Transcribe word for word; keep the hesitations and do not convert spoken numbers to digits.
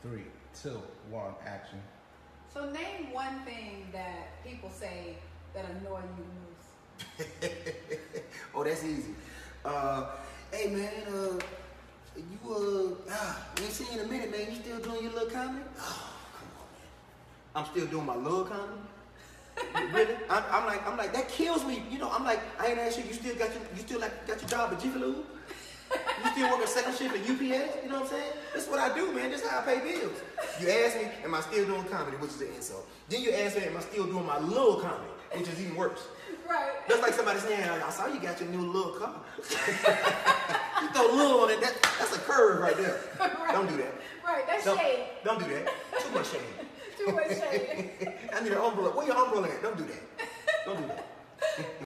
Three, two, one, action. So name one thing that people say that annoy you the most. Oh, that's easy. Uh, hey man, uh, you uh, ah, we ain't seen you in a minute, man. You still doing your little comedy? Oh, come on, man. I'm still doing my little comedy. Really? I'm, I'm like, I'm like, that kills me. You know, I'm like, I ain't asked you. You still got your, you still like got your job at Jiffy Lube? You still working second shift at U P S? You know what I'm saying? That's what I do, man. That's how I pay bills. You ask me, am I still doing comedy, which is an insult. Then you ask me, am I still doing my little comedy, which is even worse. Right. That's like somebody saying, I saw you got your new little car. You throw little on it, that, that's a curve right there. Right. Don't do that. Right, that's don't, shade. Don't do that. Too much shade. Too much shade. I need an umbrella. Where your umbrella at? Don't do that. Don't do that.